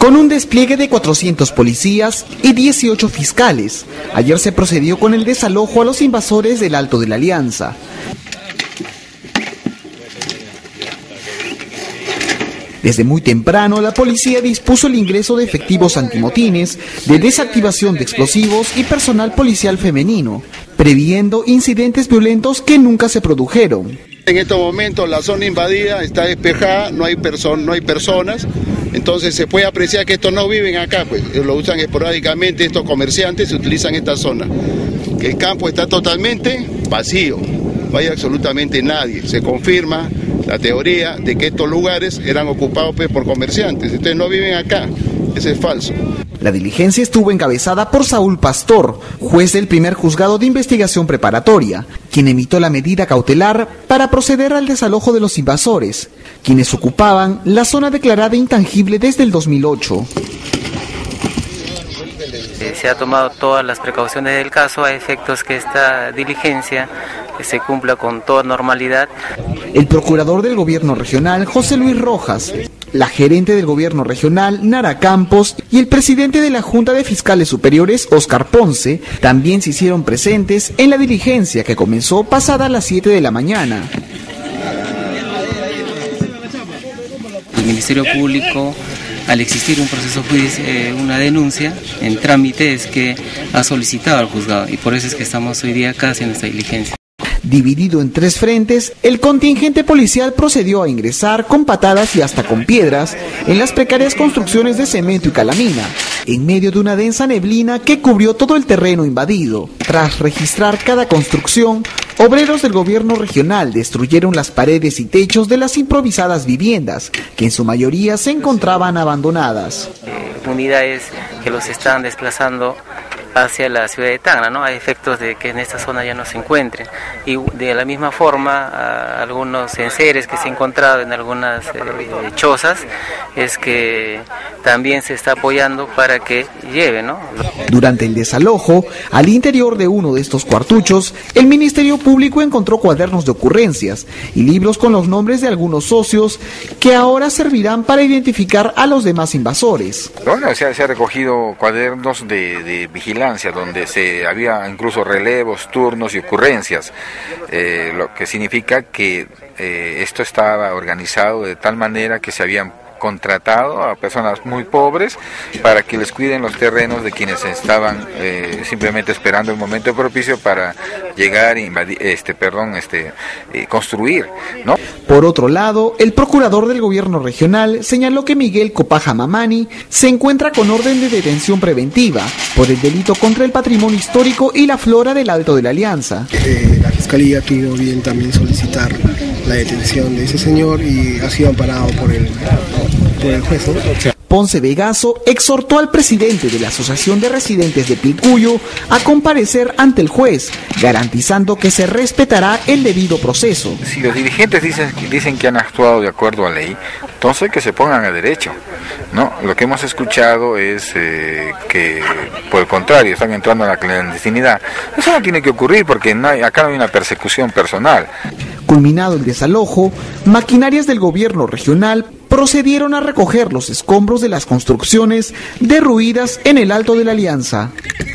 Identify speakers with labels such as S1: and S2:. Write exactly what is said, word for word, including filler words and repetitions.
S1: Con un despliegue de cuatrocientos policías y dieciocho fiscales, ayer se procedió con el desalojo a los invasores del Alto de la Alianza. Desde muy temprano, la policía dispuso el ingreso de efectivos antimotines, de desactivación de explosivos y personal policial femenino, previendo incidentes violentos que nunca se produjeron.
S2: En estos momentos la zona invadida está despejada, no hay, perso no hay personas, entonces se puede apreciar que estos no viven acá, pues lo usan esporádicamente, estos comerciantes se utilizan esta zona. El campo está totalmente vacío, no hay absolutamente nadie, se confirma la teoría de que estos lugares eran ocupados pues, por comerciantes, entonces no viven acá, eso es falso.
S1: La diligencia estuvo encabezada por Saúl Pastor, juez del primer juzgado de investigación preparatoria, quien emitió la medida cautelar para proceder al desalojo de los invasores, quienes ocupaban la zona declarada intangible desde el dos mil ocho.
S3: Se ha tomado todas las precauciones del caso a efectos que esta diligencia se cumpla con toda normalidad.
S1: El procurador del gobierno regional, José Luis Rojas, la gerente del gobierno regional, Nara Campos, y el presidente de la Junta de Fiscales Superiores, Óscar Ponce, también se hicieron presentes en la diligencia que comenzó pasada las siete de la mañana.
S3: El Ministerio Público, al existir un proceso judicial, eh, una denuncia en trámite, es que ha solicitado al juzgado y por eso es que estamos hoy día acá haciendo esta diligencia.
S1: Dividido en tres frentes, el contingente policial procedió a ingresar con patadas y hasta con piedras en las precarias construcciones de cemento y calamina, en medio de una densa neblina que cubrió todo el terreno invadido. Tras registrar cada construcción, obreros del gobierno regional destruyeron las paredes y techos de las improvisadas viviendas, que en su mayoría se encontraban abandonadas.
S3: Eh, unidades que los están desplazando hacia la ciudad de Tacna, ¿no? A efectos de que en esta zona ya no se encuentren. Y de la misma forma, a algunos enseres que se han encontrado en algunas eh, chozas, es que también se está apoyando para que lleve, ¿no?
S1: Durante el desalojo, al interior de uno de estos cuartuchos, el Ministerio Público encontró cuadernos de ocurrencias y libros con los nombres de algunos socios que ahora servirán para identificar a los demás invasores.
S4: Bueno, se ha, se ha recogido cuadernos de, de vigilancia, donde se había incluso relevos, turnos y ocurrencias, eh, lo que significa que eh, esto estaba organizado de tal manera que se habían contratado a personas muy pobres para que les cuiden los terrenos de quienes estaban eh, simplemente esperando el momento propicio para llegar e invadir, este, perdón, este, eh, construir, ¿no?
S1: Por otro lado, el procurador del gobierno regional señaló que Miguel Copaja Mamani se encuentra con orden de detención preventiva por el delito contra el patrimonio histórico y la flora del Alto de la Alianza.
S5: Eh, la Fiscalía tuvo bien también solicitar la detención de ese señor y ha sido amparado por el, por el juez, ¿no?
S1: Ponce Vegaso exhortó al presidente de la Asociación de Residentes de Pilcuyo a comparecer ante el juez, garantizando que se respetará el debido proceso.
S4: Si los dirigentes dicen, dicen que han actuado de acuerdo a ley, entonces que se pongan a derecho, ¿no? Lo que hemos escuchado es eh, que, por el contrario, están entrando a la clandestinidad. Eso no tiene que ocurrir porque no hay, acá no hay una persecución personal.
S1: Culminado el desalojo, maquinarias del gobierno regional procedieron a recoger los escombros de las construcciones derruidas en el Alto de la Alianza.